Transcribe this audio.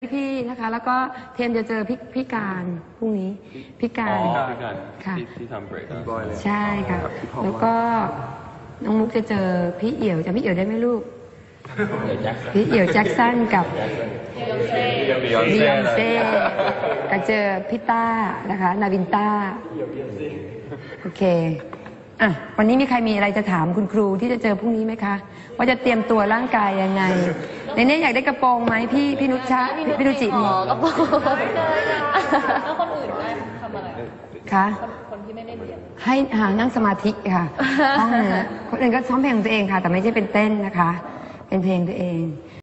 พี่นะคะแล้วก็เทมจะเจอพี่การพรุ่งนี้พี่การค่ะที่ทำเบรกใช่ค่ะแล้วก็น้องมุกจะเจอพี่เอี่ยวจำพี่เอี่ยวได้ไหมลูกพี่เอี่ยวแจ็คสันกับบิยอนเซ่ก็เจอพี่ต้านะคะนาวินต้าโอเคอ่ะวันนี้มีใครมีอะไรจะถามคุณครูที่จะเจอพรุ่งนี้ไหมคะว่าจะเตรียมตัวร่างกายยังไงในนี้อยากได้กระโปรงไหมพี่นุชชะพี่นุจิมีกระโปรงแล้วคนอื่นได้ทำอะไรคะคนที่ไม่ได้เรียนให้นั่งสมาธิค่ะห้องเนื้อคนอื่นก็ซ้อมเพลงของตัวเองค่ะแต่ไม่ใช่เป็นเต้นนะคะเป็นเพลงตัวเอง